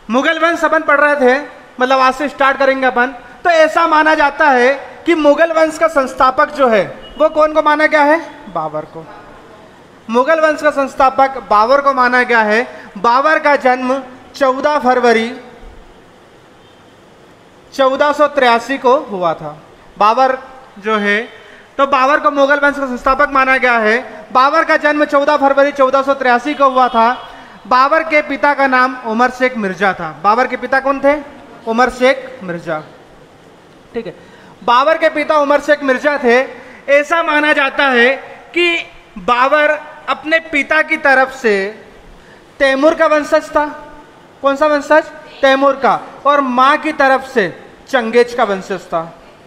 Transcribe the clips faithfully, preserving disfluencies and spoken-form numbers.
मुगल वंश अपन पढ़ रहे थे, मतलब आज से स्टार्ट करेंगे अपन। तो ऐसा माना जाता है कि मुगल वंश का संस्थापक जो है वो कौन को माना गया है? बाबर को। मुगल वंश का संस्थापक बाबर को माना गया है। बाबर का जन्म चौदह फरवरी चौदह सौ तिरासी को हुआ था। बाबर जो है, तो बाबर को मुगल वंश का संस्थापक माना गया है। बाबर का जन्म चौदह फरवरी चौदह सौ तिरासी को हुआ था। बाबर के पिता का नाम उमर शेख मिर्जा था। बाबर के पिता कौन थे? उमर शेख मिर्जा। ठीक है, बाबर के पिता उमर शेख मिर्जा थे। ऐसा माना जाता है कि बाबर अपने पिता की तरफ से तैमूर का वंशज था। कौन सा वंशज? तैमूर का। और माँ की तरफ से चंगेज का वंशज था।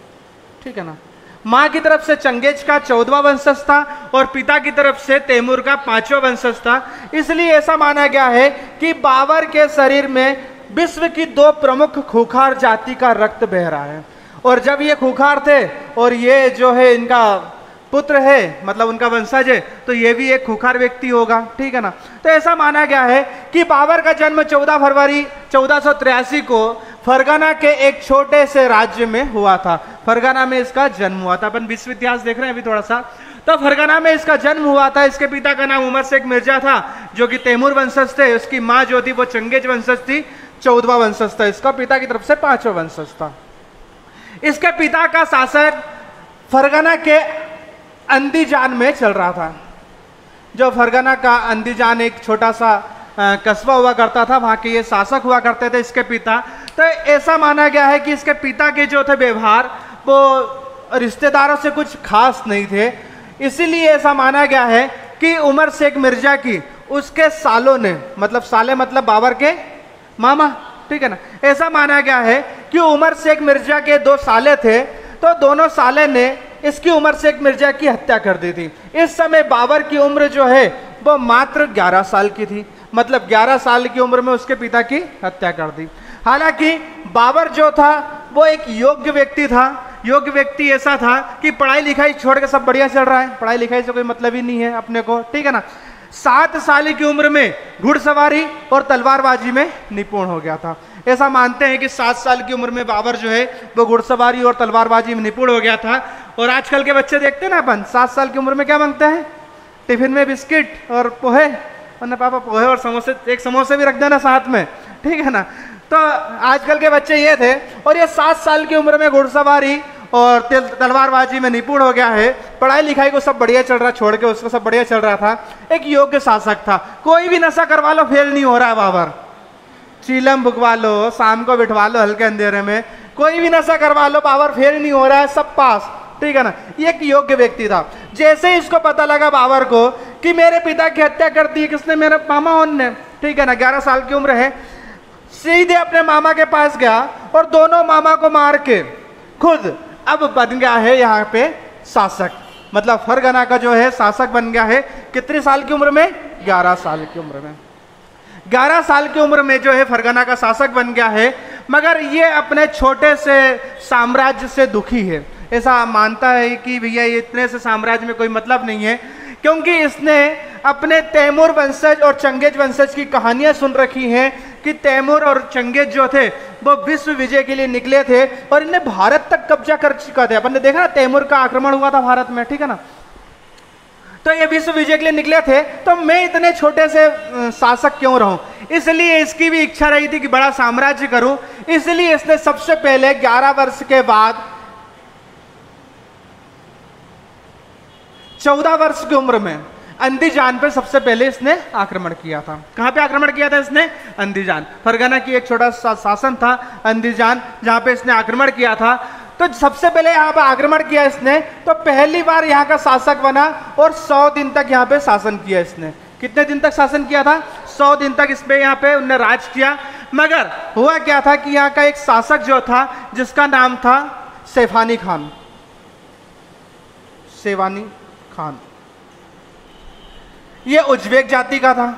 ठीक है ना, माँ की तरफ से चंगेज का चौदहवां वंशज था और पिता की तरफ से तैमूर का पांचवा वंशज था। इसलिए ऐसा माना गया है कि बाबर के शरीर में विश्व की दो प्रमुख खूंखार जाति का रक्त बह रहा है। और जब ये खूंखार थे और ये जो है इनका पुत्र है, मतलब उनका वंशज है, तो ये भी एक खूंखार व्यक्ति होगा। ठीक है ना, तो ऐसा माना गया है कि बाबर का जन्म चौदह फरवरी चौदह सौ तिरासी को फरगना के एक छोटे से राज्य में हुआ था। फरगना में इसका जन्म हुआ था। अपन विश्व इतिहास देख रहे हैं अभी थोड़ा सा। तो फरगना में इसका जन्म हुआ था। इसके पिता का नाम उमर शेख मिर्जा था जो कि तैमूर वंशज थे। उसकी माँ जो थी वो चंगेज वंशज थी, चौदहवां वंशज था। इसका पिता की तरफ से पांचवा वंशज था। इसके पिता का शासन फरगना के अंदीजान में चल रहा था। जो फरगना का अंदीजान एक छोटा सा कस्बा हुआ करता था, वहां के ये शासक हुआ करते थे इसके पिता। तो ऐसा माना गया है कि इसके पिता के जो थे व्यवहार वो रिश्तेदारों से कुछ खास नहीं थे। इसीलिए ऐसा माना गया है कि उमर शेख मिर्जा की उसके सालों ने, मतलब साले मतलब बाबर के मामा, ठीक है ना, ऐसा माना गया है कि उमर शेख मिर्जा के दो साले थे, तो दोनों साले ने इसकी उमर शेख मिर्जा की हत्या कर दी थी। इस समय बाबर की उम्र जो है वो मात्र ग्यारह साल की थी, मतलब ग्यारह साल की उम्र में उसके पिता की हत्या कर दी। हालांकि बाबर जो था वो एक योग्य व्यक्ति था। योग्य व्यक्ति ऐसा था कि पढ़ाई लिखाई छोड़ के सब बढ़िया चल रहा है, पढ़ाई लिखाई से कोई मतलब ही नहीं है अपने को, ठीक है ना। सात साल की उम्र में घुड़सवारी और तलवारबाजी में निपुण हो गया था। ऐसा मानते हैं कि सात साल की उम्र में बाबर जो है वो घुड़सवारी और तलवारबाजी में निपुण हो गया था। और आजकल के बच्चे देखते हैं ना अपन, सात साल की उम्र में क्या मांगते हैं? टिफिन में बिस्किट और पोहे, वरना पापा पोहे और समोसे, एक समोसे भी रख देना साथ में, ठीक है ना। तो आजकल के बच्चे ये थे, और ये सात साल की उम्र में घुड़सवारी और तलवारबाजी में निपुण हो गया है। पढ़ाई लिखाई को सब बढ़िया चल रहा, छोड़ के उसको सब बढ़िया चल रहा था। एक योग्य शासक था। कोई भी नशा करवा लो फेल नहीं हो रहा है बाबर। चीलम भुगवा लो, शाम को बिठवा लो हल्के अंधेरे में, कोई भी नशा करवा लो बाबर फेल नहीं हो रहा है, सब पास, ठीक है ना। ये एक योग्य व्यक्ति था। जैसे इसको पता लगा बाबर को कि मेरे पिता की हत्या कर दी किसने? मेरे मामा ने, ठीक है ना, ग्यारह साल की उम्र है। सीधे अपने मामा के पास गया और दोनों मामा को मार के खुद अब बन गया है यहाँ पे शासक, मतलब फरगना का जो है शासक बन गया है। कितनी साल की उम्र में? ग्यारह साल की उम्र में। ग्यारह साल की उम्र में जो है फरगना का शासक बन गया है। मगर ये अपने छोटे से साम्राज्य से दुखी है। ऐसा मानता है कि भैया इतने से साम्राज्य में कोई मतलब नहीं है, क्योंकि इसने अपने तैमूर वंशज और चंगेज वंशज की कहानियां सुन रखी हैं कि तैमूर और चंगेज जो थे वो विश्व विजय के लिए निकले थे और इन्हें भारत तक कब्जा कर चुका थे। अपन ने देखा ना, तैमूर का आक्रमण हुआ था भारत में, ठीक है ना। तो ये विश्व विजय के लिए निकले थे, तो मैं इतने छोटे से शासक क्यों रहूं? इसलिए इसकी भी इच्छा रही थी कि बड़ा साम्राज्य करूं। इसलिए इसने सबसे पहले ग्यारह वर्ष के बाद चौदह वर्ष की उम्र में अंदीजान पे सबसे पहले इसने आक्रमण किया था। कहां पे आक्रमण किया था इसने? अंदीजान। फरगना की एक छोटा सा शासन था अंदीजान, जहां पे इसने आक्रमण किया था। तो सबसे पहले यहाँ पे आक्रमण किया इसने, तो पहली बार यहाँ का शासक बना और सौ दिन तक यहाँ पे शासन किया इसने। कितने दिन तक शासन किया था? सौ दिन तक इस पे यहाँ पे उन्होंने राज किया। मगर हुआ क्या था कि यहाँ का एक शासक जो था जिसका नाम था सेफानी खान, सेवानी खान, ये उज्बेक जाति का था,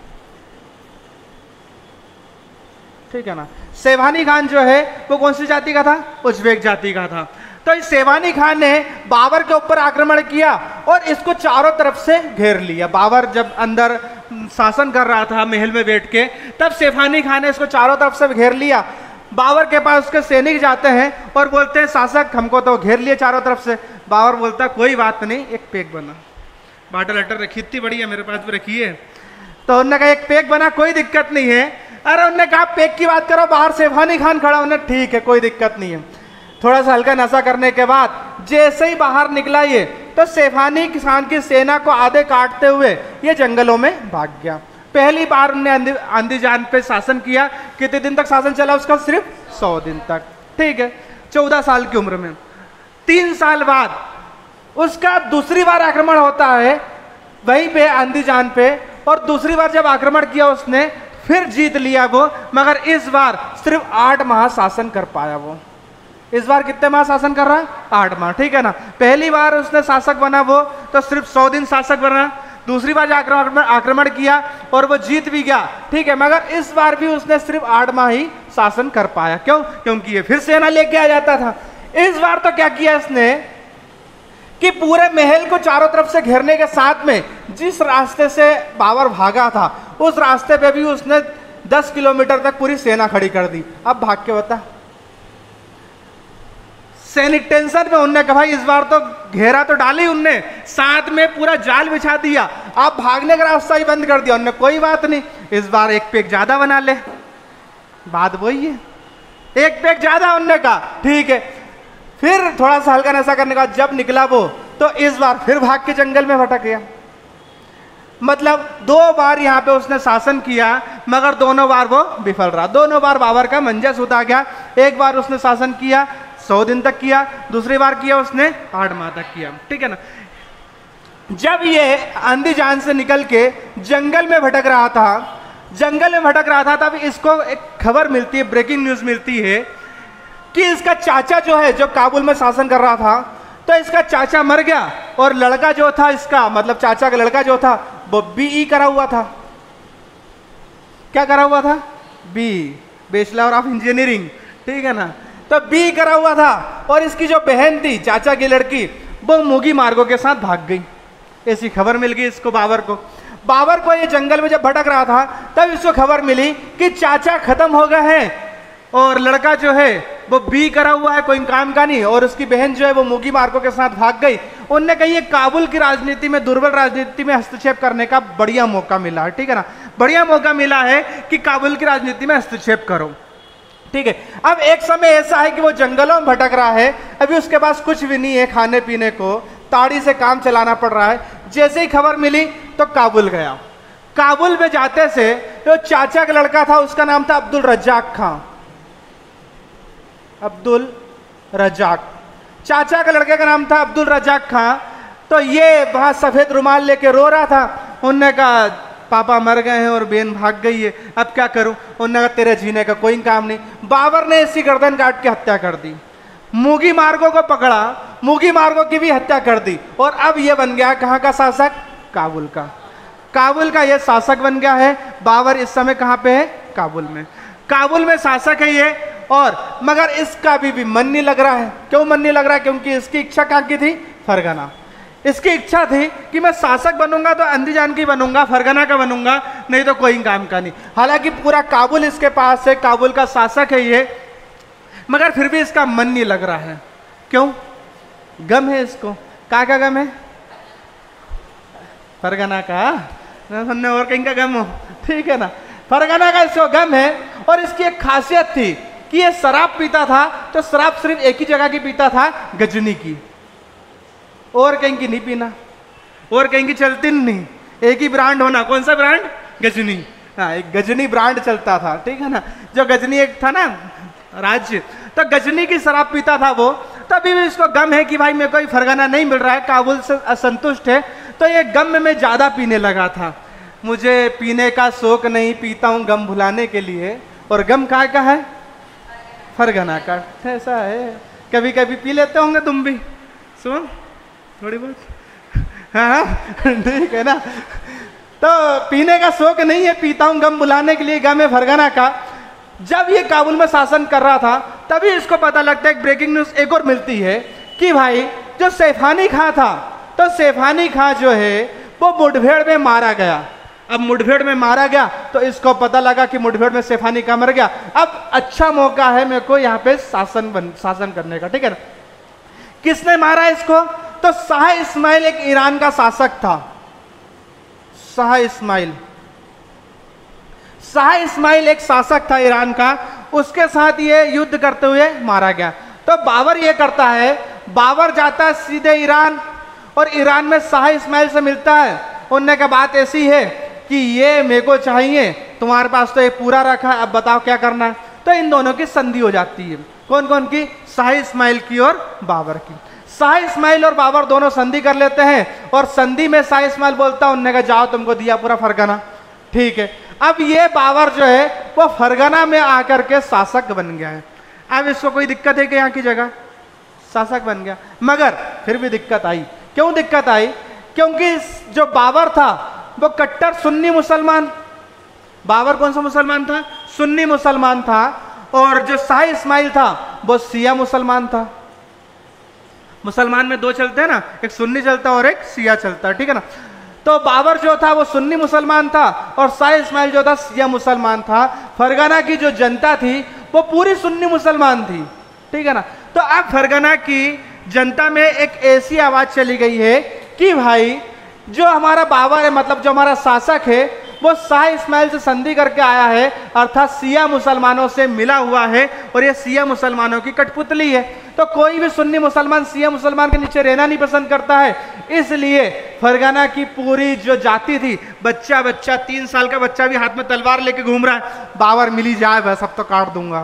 ठीक है ना। सेवानी खान जो है वो कौन सी जाति का था? उज्बेक जाति का था। तो इस सेवानी खान ने बाबर के ऊपर आक्रमण किया और इसको चारों तरफ से घेर लिया। बाबर जब अंदर शासन कर रहा था महल में बैठ के, तब सैफानी खान ने इसको चारों तरफ से घेर लिया। बाबर के पास उसके सैनिक जाते हैं और बोलते हैं शासक हमको तो घेर लिए चारों तरफ से। बाबर बोलता कोई बात नहीं, एक पेक बना, बाटल अटर रखी इतनी बड़ी है मेरे पास भी रखी है। तो उन्होंने कहा एक पेक बना, कोई दिक्कत नहीं है। अरे उन्होंने कहा पेक की बात करो, बाहर सैफानी खान खड़ा, उन्हें ठीक है कोई दिक्कत नहीं है। थोड़ा सा हल्का नशा करने के बाद जैसे ही बाहर निकला ये, तो सैफानी खान की सेना को आधे काटते हुए ये जंगलों में भाग गया। पहली बार उन्होंने अंदीजान पे शासन किया। कितने दिन तक शासन चला उसका? सिर्फ सौ दिन तक, ठीक है, चौदह साल की उम्र में। तीन साल बाद उसका दूसरी बार आक्रमण होता है वहीं पे अंदीजान पे, और दूसरी बार जब आक्रमण किया उसने फिर जीत लिया वो, मगर इस बार सिर्फ आठ माह शासन कर पाया वो। इस बार कितने माह शासन कर रहा? आठ माह, ठीक है ना। पहली बार उसने शासक बना वो तो सिर्फ सौ दिन शासक बना, दूसरी बार आक्रमण आक्रमण किया और वो जीत भी गया, ठीक है, मगर इस बार भी उसने सिर्फ आठ माह ही शासन कर पाया। क्यों? क्योंकि ये फिर सेना लेके आ जाता था। इस बार तो क्या किया इसने कि पूरे महल को चारों तरफ से घेरने के साथ में जिस रास्ते से बाबर भागा था उस रास्ते पे भी उसने दस किलोमीटर तक पूरी सेना खड़ी कर दी। अब भाग के बता, सैनिक टेंशन में, उनने कहा भाई इस बार तो घेरा तो डाली उनने, साथ में पूरा जाल बिछा दिया, आप भागने का रास्ता ही बंद कर दिया। उनने कोई बात नहीं, इस बार एक पेक ज्यादा बना ले। बात वही है, एक पेक ज्यादा उनने कहा, ठीक है। फिर थोड़ा सा हल्का नशा करने का जब निकला वो, तो इस बार फिर भाग के जंगल में भटक गया। मतलब दो बार यहाँ पे उसने शासन किया, मगर दोनों बार वो विफल रहा। दोनों बार बाबर का मंजा सूता गया। एक बार उसने शासन किया सौ दिन तक किया, दूसरी बार किया उसने आठ माह तक किया, ठीक है ना। जब ये अंदीजान से निकल के जंगल में भटक रहा था, जंगल में भटक रहा था तब इसको एक खबर मिलती है, ब्रेकिंग न्यूज मिलती है कि इसका चाचा जो है, जो काबुल में शासन कर रहा था, तो इसका चाचा मर गया और लड़का जो था इसका, मतलब चाचा का लड़का जो था वो बीई करा हुआ था। क्या करा हुआ था? बी, बैचलर ऑफ इंजीनियरिंग, ठीक है ना। तो बी करा हुआ था और इसकी जो बहन थी चाचा की लड़की, वो मुगी मार्गों के साथ भाग गई। ऐसी खबर मिल गई इसको, बाबर को। बाबर को ये जंगल में जब भटक रहा था तब इसको खबर मिली कि चाचा खत्म हो गए हैं और लड़का जो है वो बी करा हुआ है, कोई काम का नहीं, और उसकी बहन जो है वो मुगी मार्गों के साथ भाग गई। उनने कहा ये काबुल की राजनीति में, दुर्बल राजनीति में हस्तक्षेप करने का बढ़िया मौका मिला है, ठीक है ना। बढ़िया मौका मिला है कि काबुल की राजनीति में हस्तक्षेप करो, ठीक है। अब एक समय ऐसा है कि वो जंगलों में भटक रहा है, अभी उसके पास कुछ भी नहीं है खाने पीने को, ताड़ी से काम चलाना पड़ रहा है। जैसे ही खबर मिली तो काबुल गया। काबुल में जाते से जो चाचा का लड़का था उसका नाम था अब्दुल रज्जाक खां। अब्दुल रज्जाक, चाचा के लड़के का नाम था अब्दुल रज्जाक खां। तो ये वहां सफेद रुमाल लेके रो रहा था। उनने कहा पापा मर गए हैं और बहन भाग गई है, अब क्या करूं? उन्होंने कहा तेरे जीने का कोई काम नहीं। बाबर ने इसकी गर्दन काट के हत्या कर दी, मुगी मार्गों को पकड़ा, मुगी मार्गों की भी हत्या कर दी, और अब ये बन गया कहाँ का शासक? काबुल का। काबुल का ये शासक बन गया है। बाबर इस समय कहाँ पे है? काबुल में। काबुल में शासक है ये, और मगर इसका भी, भी मन नहीं लग रहा है। क्यों मन नहीं लग रहा है? क्योंकि इसकी इच्छा कहाँ की थी? फरगना। इसकी इच्छा थी कि मैं शासक बनूंगा तो अंदीजान की बनूंगा, फरगना का बनूंगा, नहीं तो कोई काम का नहीं। हालांकि पूरा काबुल इसके पास है, काबुल का शासक है ये, मगर फिर भी इसका मन नहीं लग रहा है। क्यों? गम है इसको। क्या का गम है? फरगना का, हमने और कहीं का गम हो, ठीक है ना। फरगना का इसको गम है। और इसकी एक खासियत थी कि ये शराब पीता था, तो शराब सिर्फ एक ही जगह की पीता था, गजनी की, और कहीं की नहीं पीना, और कहीं की चलती नहीं। एक ही ब्रांड होना। कौन सा ब्रांड? गजनी। हाँ, एक गजनी ब्रांड चलता था, ठीक है ना। जो गजनी एक था ना राज्य, तो गजनी की शराब पीता था वो। तभी भी इसको गम है कि भाई मेरे को फरगना नहीं मिल रहा है, काबुल से असंतुष्ट है, तो ये गम में ज्यादा पीने लगा था। मुझे पीने का शौक नहीं, पीता हूँ गम भुलाने के लिए। और गम कहाँ का है? फरगना का। ऐसा है, कभी कभी पी लेते होंगे तुम भी, सुन थोड़ी बहुत, हाँ ठीक है ना। तो पीने का शौक नहीं है, पीता हूँ गम बुलाने के लिए, गम है फरगना का। जब ये काबुल में शासन कर रहा था तभी इसको पता लगता है, एक ब्रेकिंग न्यूज एक और मिलती है कि भाई जो सैफानी खां था, तो सैफानी खां जो है वो मुठभेड़ में मारा गया। अब मुठभेड़ में मारा गया तो इसको पता लगा कि मुठभेड़ में सैफ अली खां मर गया, अब अच्छा मौका है मेरे को यहाँ पे शासन बन शासन करने का, ठीक है ना। किसने मारा इसको? तो शाह इस्माइल एक ईरान का शासक था, शाह इस्माइल शाह इस्माइल एक शासक था ईरान का, उसके साथ ये युद्ध करते हुए मारा गया। तो बाबर ये करता है, बाबर जाता है सीधे ईरान और ईरान में शाह इस्माइल से मिलता है। उनने कहा बात ऐसी है कि ये मेरे को चाहिए, तुम्हारे पास तो ये पूरा रखा है, अब बताओ क्या करना है। तो इन दोनों की संधि हो जाती है। कौन कौन की? शाह इस्माइल की और बाबर की। शाह इस्माइल और बाबर दोनों संधि कर लेते हैं और संधि में शाह इस्माइल बोलता है, उन्होंने कहा जाओ तुमको दिया पूरा फरगना, ठीक है। अब ये बाबर जो है वो फरगना में आकर के शासक बन गया है। अब इसको कोई दिक्कत है कि यहाँ की जगह शासक बन गया, मगर फिर भी दिक्कत आई। क्यों दिक्कत आई? क्योंकि जो बाबर था वो कट्टर सुन्नी मुसलमान, बाबर कौन सा मुसलमान था? सुन्नी मुसलमान था, और जो शाह इस्माइल था वो शिया मुसलमान था। मुसलमान में दो चलते हैं ना, एक सुन्नी चलता और एक शिया चलता, ठीक है ना। तो बाबर जो था वो सुन्नी मुसलमान था और शाह इस्माइल जो था शिया मुसलमान था। फरगना की जो जनता थी वो पूरी सुन्नी मुसलमान थी, ठीक है ना। तो अब फरगना की जनता में एक ऐसी आवाज चली गई है कि भाई जो हमारा बाबर है, मतलब जो हमारा शासक है, वो शाह इस्माइल से संधि करके आया है, अर्थात शिया मुसलमानों से मिला हुआ है और ये शिया मुसलमानों की कठपुतली है। तो कोई भी सुन्नी मुसलमान शिया मुसलमान के नीचे रहना नहीं पसंद करता है, इसलिए फरगना की पूरी जो जाति थी, बच्चा बच्चा तीन साल का बच्चा भी हाथ में तलवार लेके घूम रहा है, बाबर मिली जाए बस अब तो काट दूंगा।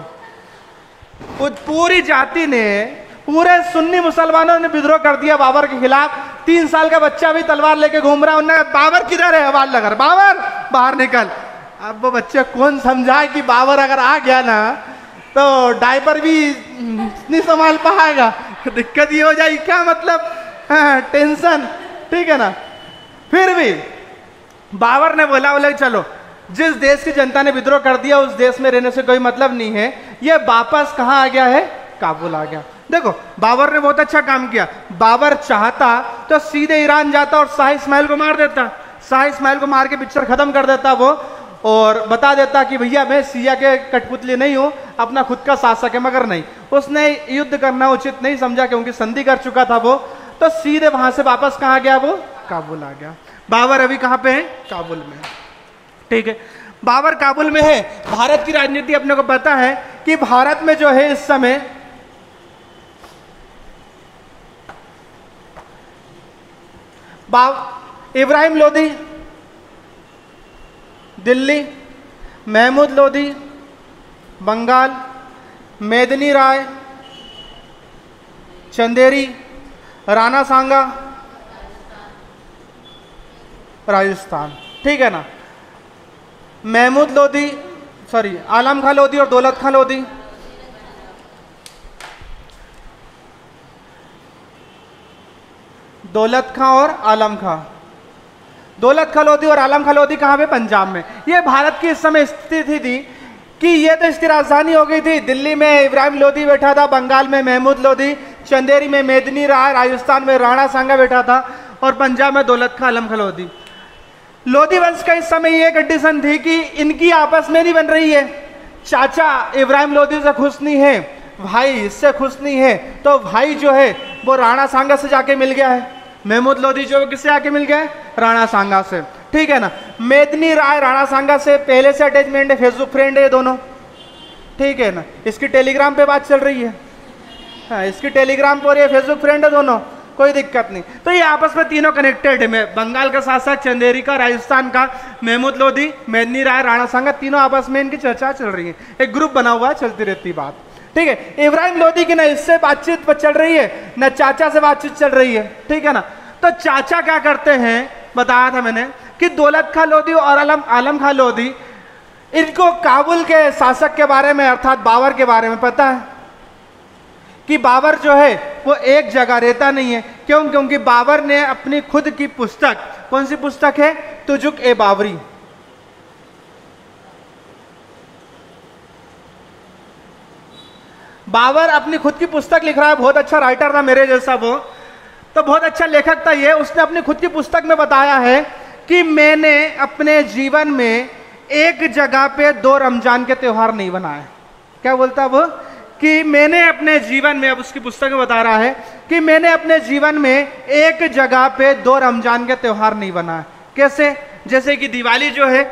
पूरी जाति ने, पूरे सुन्नी मुसलमानों ने विद्रोह कर दिया बाबर के खिलाफ। तीन साल का बच्चा भी तलवार लेके घूम रहा है, उन्होंने बाबर किधर है, आवाज लगा बाबर बाहर निकल। अब वो बच्चे कौन समझाए कि बाबर अगर आ गया ना तो डायपर भी नहीं संभाल पाएगा, दिक्कत ये हो जाएगी, क्या मतलब हाँ, टेंशन, ठीक है ना। फिर भी बाबर ने बोला बोला चलो जिस देश की जनता ने विद्रोह कर दिया उस देश में रहने से कोई मतलब नहीं है, ये वापस कहाँ आ गया है? काबुल आ गया। देखो बाबर ने बहुत अच्छा काम किया। बाबर चाहता तो सीधे ईरान जाता और शाह इस्माइल को मार देता, शाह इस्माइल को मार के पिक्चर खत्म कर देता वो, और बता देता कि भैया मैं शिया के कठपुतली नहीं हूं, अपना खुद का शासक है। मगर नहीं, उसने युद्ध करना उचित नहीं समझा क्योंकि संधि कर चुका था वो। तो सीधे वहां से वापस कहाँ गया वो? काबुल आ गया। बाबर अभी कहाँ पे है? काबुल में, ठीक है। बाबर काबुल में है। भारत की राजनीति अपने को पता है कि भारत में जो है इस समय इब्राहिम लोदी दिल्ली, महमूद लोदी बंगाल, मेदिनी राय चंदेरी, राणा सांगा राजस्थान, ठीक है ना। महमूद लोदी सॉरी आलम खां लोदी और दौलत खां लोदी दौलत खां और आलम खां दौलत खां लोदी और आलम खां लोदी कहाँ पे? पंजाब में। ये भारत की इस समय स्थिति थी कि ये तो इसकी राजधानी हो गई थी। दिल्ली में इब्राहिम लोदी बैठा था, बंगाल में महमूद लोदी, चंदेरी में मेदिनी राय, राजस्थान में राणा सांगा बैठा था और पंजाब में दौलत खां आलम खां लोदी। लोधी वंश का इस समय ये कंडीशन थी कि इनकी आपस में नहीं बन रही है। चाचा इब्राहिम लोदी से खुश नहीं है, भाई इससे खुश नहीं है, तो भाई जो है वो राणा सांगा से जाके मिल गया है। महमूद लोधी जो किससे आके मिल गया है? राणा सांगा से, ठीक है ना। मेदिनी राय राणा सांगा से पहले से अटैचमेंट है, फेसबुक फ्रेंड है दोनों, ठीक है ना। इसकी टेलीग्राम पे बात चल रही है, हाँ इसकी टेलीग्राम पर ये फेसबुक फ्रेंड है दोनों, कोई दिक्कत नहीं। तो ये आपस में तीनों कनेक्टेड है। मैं बंगाल का शासक चंदेरी का, राजस्थान का महमूद लोधी, मेदिनी राय, राणा सांगा, तीनों आपस में इनकी चर्चा चल रही है, एक ग्रुप बना हुआ है, चलती रहती बात, ठीक है। इब्राहिम लोधी की ना इससे बातचीत चल रही है ना चाचा से बातचीत चल रही है, ठीक है ना। तो चाचा क्या करते हैं, बताया था मैंने कि दौलत खां लोधी और आलम आलम खां लोधी, इनको काबुल के शासक के बारे में अर्थात बाबर के बारे में पता है कि बाबर जो है वो एक जगह रहता नहीं है। क्यों? क्योंकि बाबर ने अपनी खुद की पुस्तक, कौन सी पुस्तक है? तुजुक ए बाबरी, बाबर अपनी खुद की पुस्तक लिख रहा है, बहुत अच्छा राइटर था मेरे जैसा वो, तो बहुत अच्छा लेखक था ये। उसने अपनी खुद की पुस्तक में बताया है कि मैंने अपने जीवन में एक जगह पे दो रमजान के त्यौहार नहीं बनाए। क्या बोलता वो? कि मैंने अपने जीवन में, अब उसकी पुस्तक में बता रहा है कि मैंने अपने जीवन में एक जगह पे दो रमजान के त्यौहार नहीं बनाए। कैसे? जैसे कि दिवाली जो है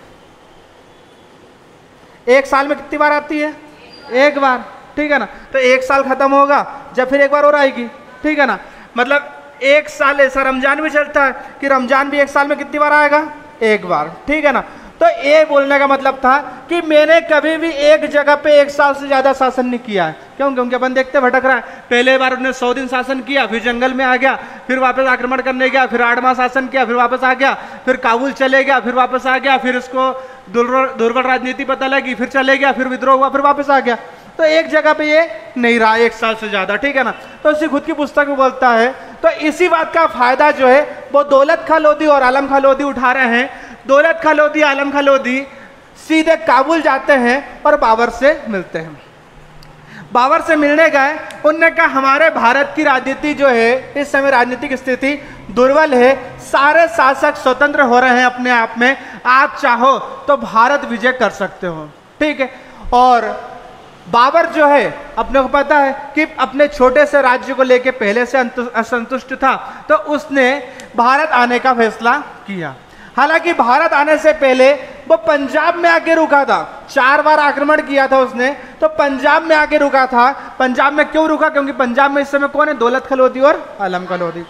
एक साल में कितनी बार आती है? एक बार, ठीक है ना। तो एक साल खत्म होगा जब फिर एक बार और आएगी, ठीक है ना। मतलब एक साल ऐसा रमजान भी चलता है कि रमजान भी एक साल में कितनी बार आएगा? एक बार, ठीक है ना। तो ये बोलने का मतलब था कि मैंने कभी भी एक जगह पे एक साल से ज्यादा शासन नहीं किया है। क्यों? क्योंकि अपन देखते भटक रहा है। पहले बार उन्होंने सौ दिन शासन किया, फिर जंगल में आ गया, फिर वापस आक्रमण करने गया, फिर आठ माह शासन किया, फिर वापस आ गया, फिर काबुल चले गया, फिर वापस आ गया, फिर उसको दुर्बल राजनीति पता लगी, फिर चले गया, फिर विद्रोह हुआ, फिर वापस आ गया। तो एक जगह पे ये नहीं रहा एक साल से ज्यादा, ठीक है ना। तो इसी खुद की पुस्तक में बोलता है। तो इसी बात का फायदा जो है वो दौलत खां लोधी और आलम खां लोधी उठा रहे हैं। दौलत खां लोधी, आलम खां लोधी सीधे काबुल जाते हैं और बाबर से मिलते हैं। बाबर से मिलने गए, उनने कहा हमारे भारत की राजनीति जो है इस समय राजनीतिक स्थिति दुर्बल है, सारे शासक स्वतंत्र हो रहे हैं अपने आप में, आप चाहो तो भारत विजय कर सकते हो, ठीक है। और बाबर जो है अपने को पता है कि अपने छोटे से राज्य को लेके पहले से असंतुष्ट था, तो उसने भारत आने का फैसला किया। हालांकि भारत आने से पहले वो पंजाब में आके रुका था, चार बार आक्रमण किया था उसने, तो पंजाब में आके रुका था। पंजाब में क्यों रुका? क्योंकि पंजाब में इस समय कौन है? दौलत खां लोधी और आलम खां लोधी।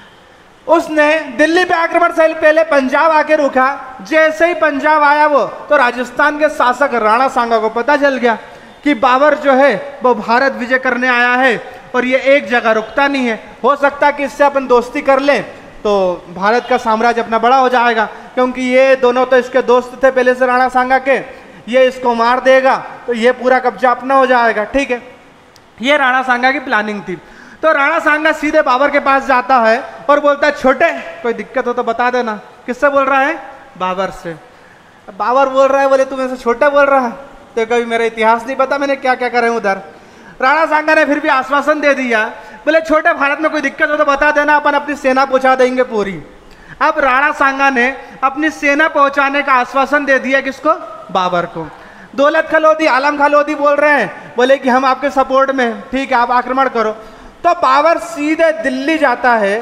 उसने दिल्ली पे आक्रमण से पहले पंजाब आके रुका। जैसे ही पंजाब आया वो, तो राजस्थान के शासक राणा सांगा को पता चल गया कि बाबर जो है वो भारत विजय करने आया है और ये एक जगह रुकता नहीं है। हो सकता है कि इससे अपन दोस्ती कर लें तो भारत का साम्राज्य अपना बड़ा हो जाएगा, क्योंकि ये दोनों तो इसके दोस्त थे पहले से राणा सांगा के, ये इसको मार देगा तो ये पूरा कब्जा अपना हो जाएगा, ठीक है। ये राणा सांगा की प्लानिंग थी। तो राणा सांगा सीधे बाबर के पास जाता है और बोलता है छोटे कोई दिक्कत हो तो बता देना। किससे बोल रहा है? बाबर से। बाबर बोल रहा है, बोले तुम ऐसे छोटे बोल रहा है, तो कभी मेरा इतिहास नहीं पता मैंने क्या क्या करे उधर। राणा सांगा ने फिर भी आश्वासन दे दिया, बोले छोटे भारत में कोई दिक्कत हो तो बता देना, अपन अपनी सेना पहुंचा देंगे पूरी। अब राणा सांगा ने अपनी सेना पहुंचाने का आश्वासन दे दिया किसको? बाबर को। दौलत खां लोधी, आलम खां लोधी बोल रहे हैं, बोले कि हम आपके सपोर्ट में, ठीक है आप आक्रमण करो। तो बाबर सीधे दिल्ली जाता है,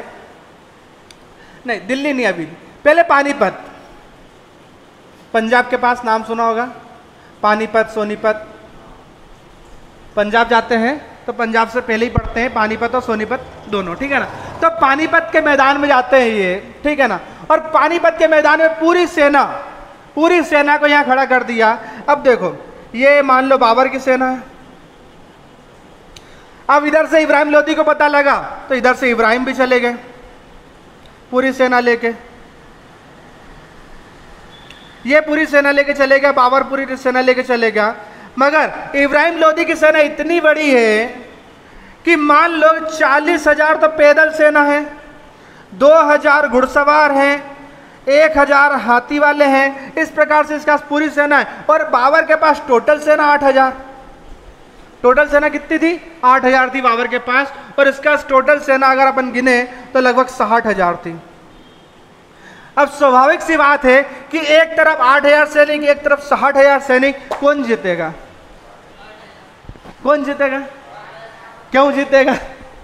नहीं दिल्ली नहीं, अभी पहले पानीपत, पंजाब के पास नाम सुना होगा, पानीपत, सोनीपत। पंजाब जाते हैं तो पंजाब से पहले ही पढ़ते हैं पानीपत और सोनीपत दोनों, ठीक है ना। तो पानीपत के मैदान में जाते हैं ये, ठीक है ना। और पानीपत के मैदान में पूरी सेना, पूरी सेना को यहाँ खड़ा कर दिया। अब देखो ये मान लो बाबर की सेना है, अब इधर से इब्राहिम लोधी को पता लगा तो इधर से इब्राहिम भी चले गए पूरी सेना लेके, ये पूरी सेना लेके चले गया, बाबर पूरी सेना लेके चले गया। मगर इब्राहिम लोधी की सेना इतनी बड़ी है कि मान लो चालीस हजार तो पैदल सेना है, दो हजार घुड़सवार हैं, एक हजार हाथी वाले हैं, इस प्रकार से इसका पूरी सेना है। और बाबर के पास टोटल सेना आठ हजार, टोटल सेना कितनी थी? आठ हजार थी बाबर के पास, और इसका टोटल सेना अगर अपन गिने तो लगभग साठ हजार थी। अब स्वाभाविक सी बात है कि एक तरफ आठ हजार सैनिक, एक तरफ साठ हजार सैनिक, कौन जीतेगा? कौन जीतेगा? क्यों जीतेगा?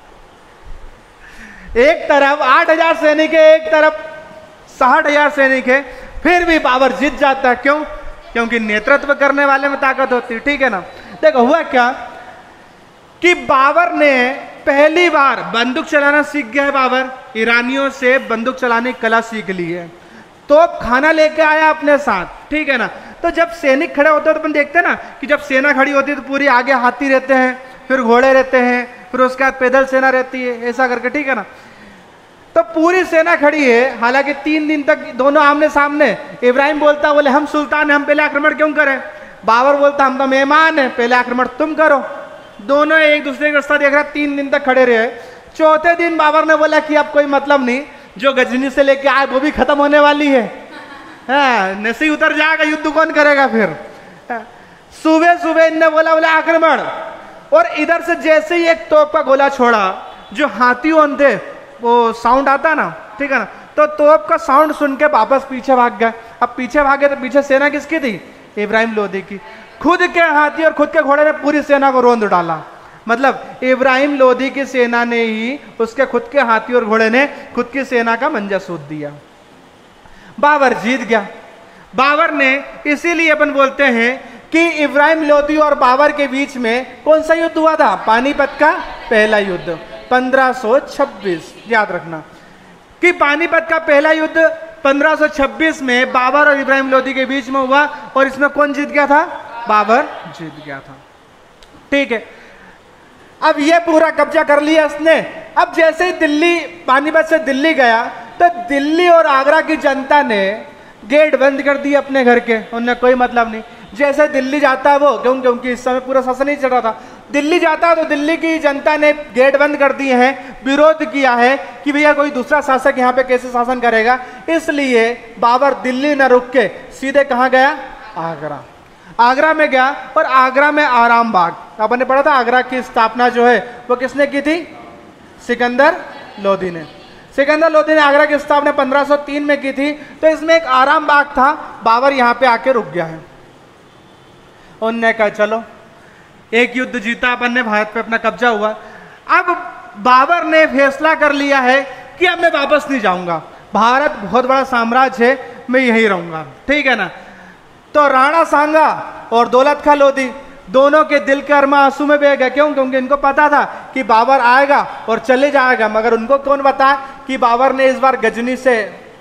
एक तरफ आठ हजार सैनिक है, एक तरफ साठ हजार सैनिक है, फिर भी बाबर जीत जाता है। क्यों? क्योंकि नेतृत्व करने वाले में ताकत होती है, ठीक है ना। देखो हुआ क्या कि बाबर ने पहली बार बंदूक चलाना सीख गया है। बाबर ईरानियों से बंदूक चलाने की कला सीख ली है, तो खाना लेके आया अपने साथ, ठीक है ना। तो जब सैनिक खड़े होते हैं तो अपन देखते हैं ना कि जब सेना खड़ी होती है तो पूरी आगे हाथी रहते हैं, फिर घोड़े रहते हैं, फिर उसके बाद पैदल सेना रहती है, ऐसा करके, ठीक है ना। तो पूरी सेना खड़ी है, हालांकि तीन दिन तक दोनों आमने सामने। इब्राहिम बोलता बोले हम सुल्तान हैं, हम पहले आक्रमण क्यों करें? बाबर बोलता हम तो मेहमान हैं, पहले आक्रमण तुम करो। दोनों एक दूसरे का रास्ता देख रहा, तीन दिन तक खड़े रहे। चौथे दिन बाबर ने बोला कि अब कोई मतलब नहीं, जो गजनी से लेके आए वो भी खत्म होने वाली है, हाँ, नसी उतर जाएगा, युद्ध कौन करेगा फिर। सुबह सुबह इनने बोला बोला आक्रमण, और इधर से जैसे ही एक तोप का गोला छोड़ा, जो हाथियों थे वो साउंड आता ना, ठीक है ना, तो तोप का साउंड सुन के वापस पीछे भाग गया। अब पीछे भागे तो पीछे सेना किसकी थी? इब्राहिम लोदी की। खुद के हाथी और खुद के घोड़े ने पूरी सेना को रोंद डाला। मतलब इब्राहिम लोदी की सेना ने ही उसके खुद के हाथी और घोड़े ने खुद की सेना का मंजा सूद दिया। बाबर जीत गया। बाबर ने, इसीलिए अपन बोलते हैं कि इब्राहिम लोदी और बाबर के बीच में कौन सा युद्ध हुआ था? पानीपत का पहला युद्ध पंद्रह सौ छब्बीस। याद रखना कि पानीपत का पहला युद्ध पंद्रह सौ छब्बीस में बाबर और इब्राहिम लोदी के बीच में हुआ और इसमें कौन जीत गया था? बाबर जीत गया था। ठीक है, अब ये पूरा कब्जा कर लिया इसने। अब जैसे ही दिल्ली, पानीपत से दिल्ली गया तो दिल्ली और आगरा की जनता ने गेट बंद कर दिए अपने घर के। उन्हें कोई मतलब नहीं। जैसे दिल्ली जाता है वो, क्यों क्योंकि इस समय पूरा शासन ही चल रहा था, दिल्ली जाता है तो दिल्ली की जनता ने गेट बंद कर दिए हैं, विरोध किया है कि भैया कोई दूसरा शासक यहाँ पे कैसे शासन करेगा। इसलिए बाबर दिल्ली न रुक के सीधे कहाँ गया? आगरा। आगरा में गया और आगरा में आराम बाग, आपने पढ़ा था, आगरा की स्थापना जो है वो किसने की थी? सिकंदर लोदी ने। सिकंदर लोदी ने आगरा की स्थापना पंद्रह सौ तीन में की थी। तो इसमें एक आराम बाग था, बाबर यहाँ पे आके रुक गया है। उनने कहा चलो एक युद्ध जीता अपन ने, भारत पे अपना कब्जा हुआ। अब बाबर ने फैसला कर लिया है कि अब मैं वापस नहीं जाऊंगा, भारत बहुत बड़ा साम्राज्य है, मैं यहीं रहूंगा। ठीक है ना। तो राणा सांगा और दौलत खां लोधी दोनों के दिल के अरमा आंसू में बह गए। क्यों? क्योंकि इनको पता था कि बाबर आएगा और चले जाएगा, मगर उनको कौन बता कि बाबर ने इस बार गजनी से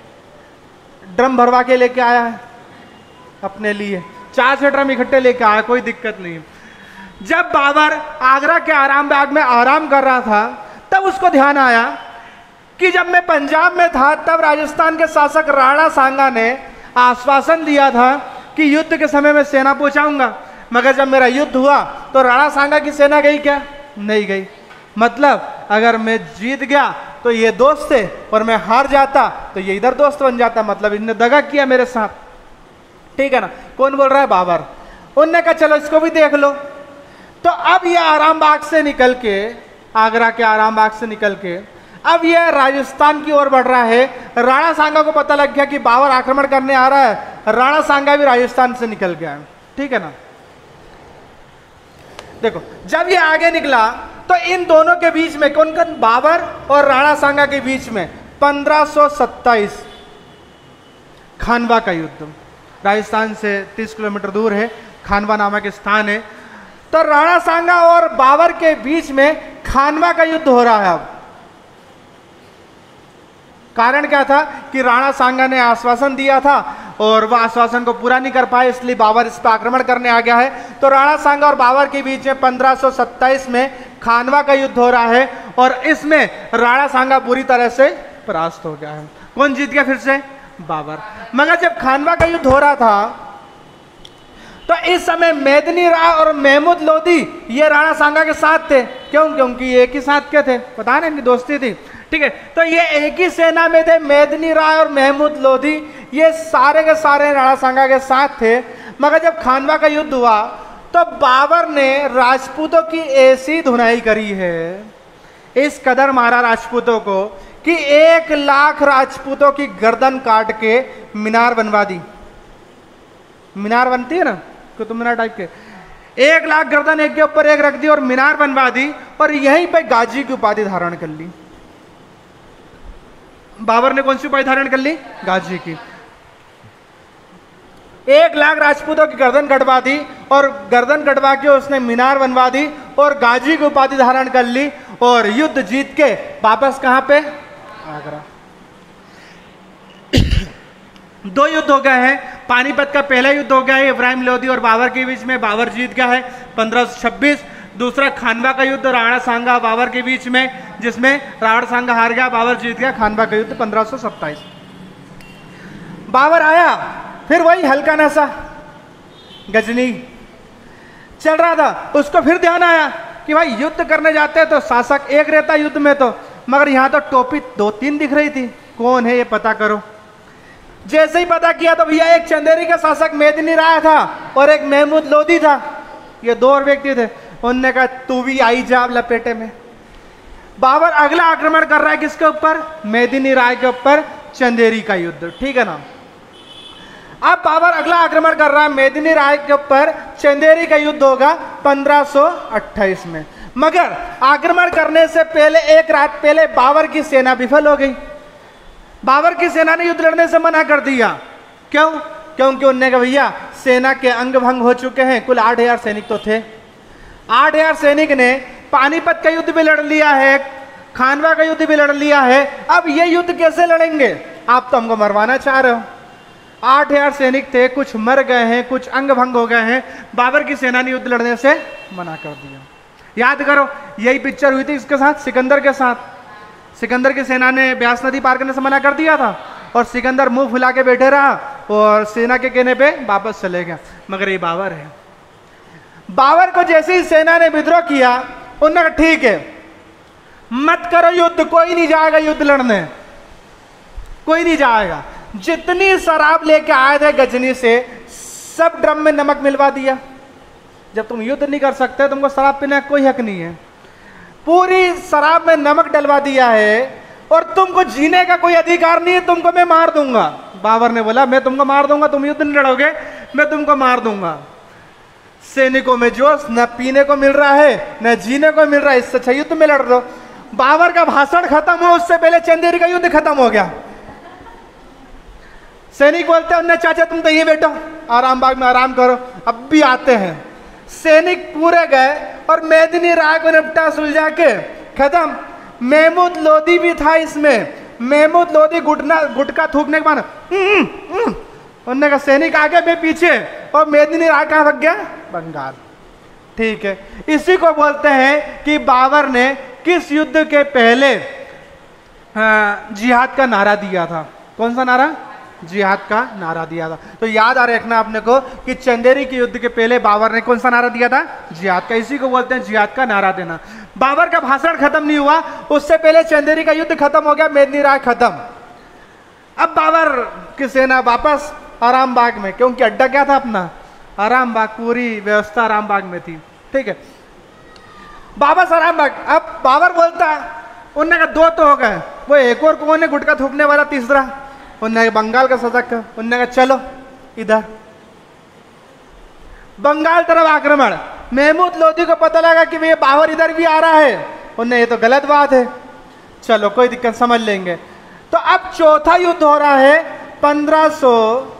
ड्रम भरवा के लेके आया है अपने लिए, चार से ड्रम इकट्ठे लेके आया, कोई दिक्कत नहीं। जब बाबर आगरा के आराम बाग में आराम कर रहा था तब उसको ध्यान आया कि जब मैं पंजाब में था तब राजस्थान के शासक राणा सांगा ने आश्वासन दिया था कि युद्ध के समय में सेना पहुंचाऊंगा, मगर जब मेरा युद्ध हुआ तो राणा सांगा की सेना गई क्या? नहीं गई। मतलब अगर मैं जीत गया तो ये दोस्त थे और मैं हार जाता तो ये इधर दोस्त बन जाता, मतलब इनने दगा किया मेरे साथ। ठीक है ना। कौन बोल रहा है? बाबर। उनने कहा चलो इसको भी देख लो। तो अब ये आराम बाग से निकल के, आगरा के आराम बाग से निकल के अब ये राजस्थान की ओर बढ़ रहा है। राणा सांगा को पता लग गया कि बाबर आक्रमण करने आ रहा है, राणा सांगा भी राजस्थान से निकल गया है। ठीक है ना। देखो जब ये आगे निकला तो इन दोनों के बीच में, कौन कौन? बाबर और राणा सांगा के बीच में पंद्रह सौ सत्ताईस खानवा का युद्ध, राजस्थान से तीस किलोमीटर दूर है, खानवा नामक स्थान है। तो राणा सांगा और बाबर के बीच में खानवा का युद्ध हो रहा है। अब कारण क्या था कि राणा सांगा ने आश्वासन दिया था और वह आश्वासन को पूरा नहीं कर पाए, इसलिए बाबर इस पर आक्रमण करने आ गया है। तो राणा सांगा और बाबर के बीच में पंद्रह सौ सत्ताईस में खानवा का युद्ध हो रहा है और इसमें राणा सांगा बुरी तरह से परास्त हो गया है। कौन जीत गया फिर से? बाबर। मगर जब खानवा का युद्ध हो रहा था तो इस समय मेदिनी राय और महमूद लोधी ये राणा सांगा के साथ थे। क्यों? क्योंकि एक ही साथ के थे, पता ना, इनकी दोस्ती थी। ठीक है। तो ये एक ही सेना में थे, मेदिनी राय और महमूद लोधी, ये सारे के सारे राणा सांगा के साथ थे। मगर जब खानवा का युद्ध हुआ तो बाबर ने राजपूतों की ऐसी धुनाई करी है, इस कदर मारा राजपूतों को कि एक लाख राजपूतों की गर्दन काट के मीनार बनवा दी। मीनार बनती है ना, कुतुब मीनार टाइप के, एक लाख गर्दन एक के ऊपर एक रख दी और मीनार बनवा दी और यहीं पे गाजी की उपाधि धारण कर ली। बाबर ने कौन सी उपाधि धारण कर ली? गाजी की। एक लाख राजपूतों की गर्दन कटवा दी और गर्दन कटवा के उसने मीनार बनवा दी और गाजी की उपाधि धारण कर ली और युद्ध जीत के वापस कहां पे? आगरा। दो युद्ध हो गए हैं। पानीपत का पहला युद्ध हो गया है इब्राहिम लोधी और बाबर के बीच में, बाबर जीत गया है पंद्रह सौ छब्बीस। दूसरा खानवा का युद्ध राणा सांगा बाबर के बीच में, जिसमें राणा सांगा हार गया, बाबर जीत गया। खानवा का युद्ध पंद्रह सौ सत्ताईस। बाबर आया, फिर वही हल्का नशा गजनी चल रहा था। उसको फिर ध्यान आया कि भाई युद्ध करने जाते हैं तो शासक एक रहता युद्ध में तो, मगर यहां तो टोपी दो तीन दिख रही थी, कौन है ये पता करो। जैसे ही पता किया तो भैया एक चंदेरी का शासक मेदिनी राय था और एक महमूद लोधी था, ये दो और व्यक्ति थे। उन्होंने कहा तू भी आई जा लपेटे में। बाबर अगला आक्रमण कर रहा है किसके ऊपर? मेदिनी राय के ऊपर। चंदेरी का युद्ध, ठीक है ना। अब बाबर अगला आक्रमण कर रहा है मेदिनी राय के ऊपर, चंदेरी का युद्ध होगा पंद्रह सौ अट्ठाईस में। मगर आक्रमण करने से पहले एक रात पहले बाबर की सेना विफल हो गई। बाबर की सेना ने युद्ध लड़ने से मना कर दिया। क्यों? क्योंकि उन्होंने कहा भैया सेना के अंग भंग हो चुके हैं। कुल आठ हजार सैनिक तो थे। आठ हजार सैनिक ने पानीपत का युद्ध भी लड़ लिया है, खानवा का युद्ध भी लड़ लिया है, अब ये युद्ध कैसे लड़ेंगे? आप तो हमको मरवाना चाह रहे हो। आठ हजार सैनिक थे, कुछ मर गए हैं, कुछ अंग भंग हो गए हैं। बाबर की सेना ने युद्ध लड़ने से मना कर दिया। याद करो, यही पिक्चर हुई थी इसके साथ, सिकंदर के साथ। सिकंदर की सेना ने ब्यास नदी पार करने से मना कर दिया था और सिकंदर मुंह फुला के बैठे रहा और सेना के कहने पे वापस चले गया। मगर ये बाबर है। बाबर को जैसे ही सेना ने विद्रोह किया, उन्होंने कहा ठीक है मत करो युद्ध, कोई नहीं जाएगा युद्ध लड़ने, कोई नहीं जाएगा। जितनी शराब लेके आए थे गजनी से सब ड्रम में नमक मिलवा दिया। जब तुम युद्ध नहीं कर सकते, तुमको शराब पीने का कोई हक नहीं है। पूरी शराब में नमक डलवा दिया है और तुमको जीने का कोई अधिकार नहीं है, तुमको मैं मार दूंगा। बाबर ने बोला मैं तुमको मार दूंगा, तुम युद्ध नहीं लड़ोगे, मैं तुमको मार दूंगा। सैनिकों में जोश, न पीने को मिल रहा है न जीने को मिल रहा है, इससे अच्छा युद्ध में लड़ रहे हो। बाबर का भाषण खत्म हो उससे पहले चंदेरी का युद्ध खत्म हो गया। सैनिक बोलते हैं उन्हें चाचा तुम तो ये बैठो आराम बाग में आराम करो, अब भी आते हैं। सैनिक पूरे गए और मेदिनी राय को निपटा सुलझा के खत्म। महमूद लोधी भी था इसमें। महमूद लोधी गुटना गुटका थूकने के बाद उन्होंने कहा सैनिक आगे मैं पीछे, और मेदिनी राय कहाँ भाग गया? बंगाल। ठीक है, इसी को बोलते हैं कि बाबर ने किस युद्ध के पहले जिहाद का नारा दिया था। कौन सा नारा? जिहाद का नारा दिया था। तो याद आ रखना अपने को कि चंदेरी के युद्ध के पहले बाबर ने कौन सा नारा दिया था? जिहाद का। इसी को बोलते हैं जिहाद का नारा देना। बाबर का भाषण खत्म नहीं हुआ, उससे पहले चंदेरी का युद्ध खत्म हो गया, मेदिनी राय खत्म। अब बाबर की सेना वापस आराम बाग में, क्योंकि अड्डा क्या था अपना? आराम बाग। पूरी व्यवस्था आराम बाग में थी। ठीक है, वापस आराम बाग। अब बाबर बोलता उन्होंने कहा दो तो हो गए, वो एक और कौन है गुटका थूकने वाला तीसरा? उन्होंने बंगाल का सजक। उन्होंने कहा चलो इधर बंगाल तरफ आक्रमण। महमूद लोधी को पता लगा कि ये बाबर इधर भी आ रहा है। उन्हें ये तो गलत बात है, चलो कोई दिक्कत समझ लेंगे। तो अब चौथा युद्ध हो रहा है पंद्रह सौ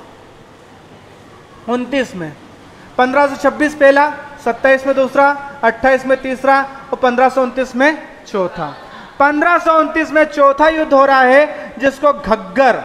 उनतीस में। पंद्रह सौ छब्बीस पहला, सत्ताईस में दूसरा, अट्ठाईस में तीसरा और पंद्रह सौ उनतीस में चौथा। पंद्रह सौ उनतीस में चौथा युद्ध हो रहा है जिसको घग्गर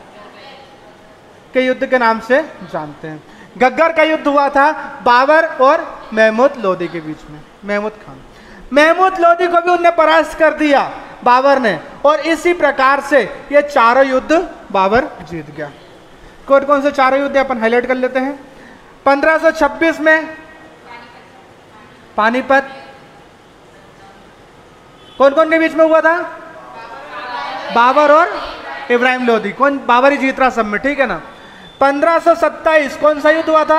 के युद्ध के नाम से जानते हैं। घग्गर का युद्ध हुआ था बाबर और महमूद लोधी के बीच में। महमूद खान, महमूद लोधी को भी उनने परास्त कर दिया बाबर ने, और इसी प्रकार से ये चारों युद्ध बाबर जीत गया। कौन कौन से चारों युद्ध अपन हाईलाइट कर लेते हैं। पंद्रह सौ छब्बीस में पानीपत, कौन कौन के बीच में हुआ था? बाबर और इब्राहिम लोधी। कौन? बाबर ही जीत रहा सब में, ठीक है ना। पंद्रह सौ सत्ताईस कौन सा युद्ध हुआ था?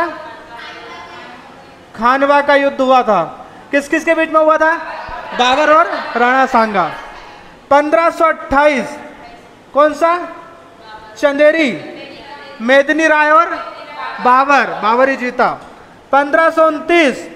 खानवा का युद्ध हुआ था। किस किस के बीच में हुआ था? बाबर और राणा सांगा। पंद्रह सौ अट्ठाईस कौन सा? चंदेरी, मेदिनी राय और बाबर, बाबर ही जीता। पंद्रह सौ उनतीस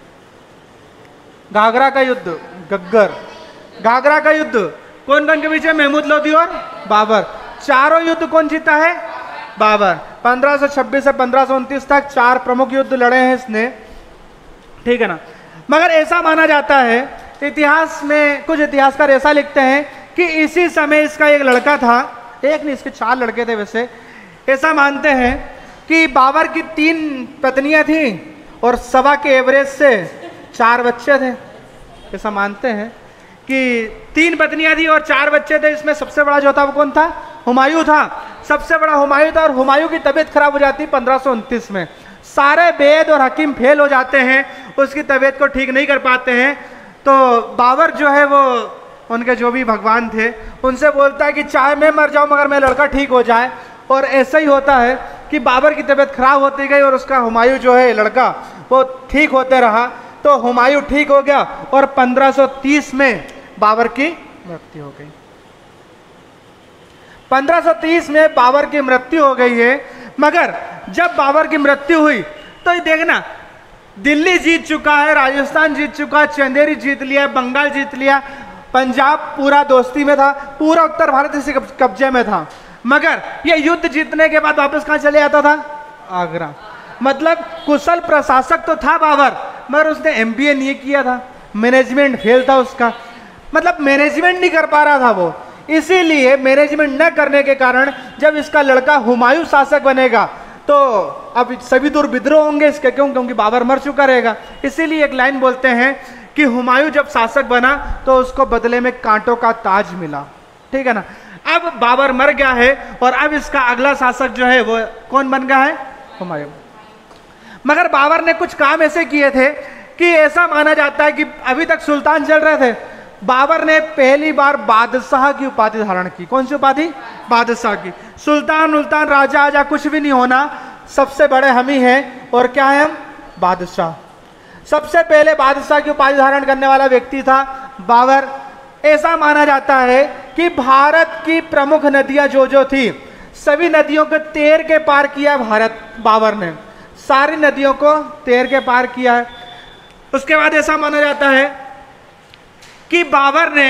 घाघरा का युद्ध, घग्गर। घाघरा का युद्ध कौन कौन के बीच है? महमूद लोधी और बाबर। चारों युद्ध कौन जीता है? बाबर। पंद्रह सौ छब्बीस से पंद्रह सौ उनतीस तक चार प्रमुख युद्ध लड़े हैं इसने, ठीक है ना। मगर ऐसा माना जाता है, इतिहास में कुछ इतिहासकार ऐसा लिखते हैं कि इसी समय इसका एक लड़का था, एक नहीं इसके चार लड़के थे वैसे। ऐसा मानते हैं कि बाबर की तीन पत्नियां थी और सवा के एवरेज से चार बच्चे थे। ऐसा मानते हैं कि तीन पत्नियां थी और चार बच्चे थे। इसमें सबसे बड़ा जो था वो कौन था? हुमायूं था। सबसे बड़ा हुमायूं था और हुमायूं की तबीयत खराब हो जाती पंद्रह सौ उनतीस में। सारे वेद और हकीम फेल हो जाते हैं, उसकी तबीयत को ठीक नहीं कर पाते हैं। तो बाबर जो है वो उनके जो भी भगवान थे उनसे बोलता है कि चाहे मैं मर जाऊं मगर मेरा लड़का ठीक हो जाए। और ऐसा ही होता है कि बाबर की तबीयत खराब होती गई और उसका हुमायूं जो है लड़का वो ठीक होते रहा। तो हुमायूं ठीक हो गया और पंद्रह सौ तीस में बाबर की मृत्यु हो गई। पंद्रह सौ तीस में बाबर की मृत्यु हो गई है, मगर जब बाबर की मृत्यु हुई तो ये देखना, दिल्ली जीत चुका है, राजस्थान जीत चुका है, चंदेरी जीत लिया, बंगाल जीत लिया, पंजाब पूरा दोस्ती में था, पूरा उत्तर भारत इसी कब्जे में था, मगर ये युद्ध जीतने के बाद वापस कहां चले आता था? आगरा। मतलब कुशल प्रशासक तो था बाबर, मगर उसने एमबीए नहीं किया था, मैनेजमेंट फेल था उसका, मतलब मैनेजमेंट नहीं कर पा रहा था वो। इसीलिए मैनेजमेंट न करने के कारण जब इसका लड़का हुमायूं शासक बनेगा तो अब सभी दूर विद्रोह होंगे इसके, क्यों? क्योंकि बाबर मर चुका रहेगा। इसीलिए एक लाइन बोलते हैं कि हुमायूं जब शासक बना तो उसको बदले में कांटों का ताज मिला, ठीक है ना। अब बाबर मर गया है और अब इसका अगला शासक जो है वो कौन बन गया है? हुमायूं। मगर बाबर ने कुछ काम ऐसे किए थे कि ऐसा माना जाता है कि अभी तक सुल्तान चल रहे थे, बाबर ने पहली बार बादशाह की उपाधि धारण की। कौन सी उपाधि? बादशाह की। सुल्तान उल्तान राजा आजा कुछ भी नहीं होना, सबसे बड़े हम ही हैं, और क्या है हम? बादशाह। सबसे पहले बादशाह की उपाधि धारण करने वाला व्यक्ति था बाबर। ऐसा माना जाता है कि भारत की प्रमुख नदियां जो जो थी, सभी नदियों को तैर के पार किया भारत बाबर ने, सारी नदियों को तैर के पार किया है। उसके बाद ऐसा माना जाता है कि बाबर ने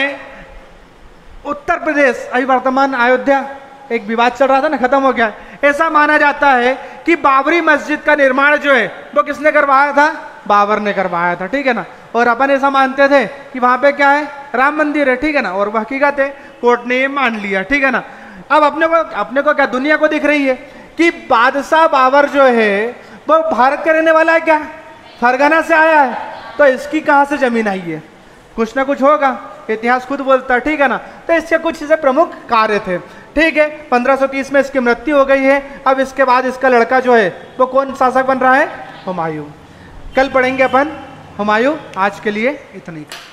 उत्तर प्रदेश, अभी वर्तमान अयोध्या एक विवाद चल रहा था ना, खत्म हो गया, ऐसा माना जाता है कि बाबरी मस्जिद का निर्माण जो है वो किसने करवाया था? बाबर ने करवाया था, ठीक है ना। और अपन ऐसा मानते थे कि वहां पे क्या है? राम मंदिर है, ठीक है ना, और वह हकीकत है, कोर्ट ने ये मान लिया, ठीक है ना। अब अपने को अपने को क्या दुनिया को दिख रही है कि बादशाह बाबर जो है वो भारत का रहने वाला है, क्या फरगना से आया है, तो इसकी कहां से जमीन आई है? कुछ ना कुछ होगा, इतिहास खुद बोलता है, ठीक है ना। तो इसके कुछ से प्रमुख कार्य थे, ठीक है। पंद्रह सौ तीस में इसकी मृत्यु हो गई है। अब इसके बाद इसका लड़का जो है वो कौन शासक बन रहा है? हुमायूं। कल पढ़ेंगे अपन हुमायूं। आज के लिए इतना ही।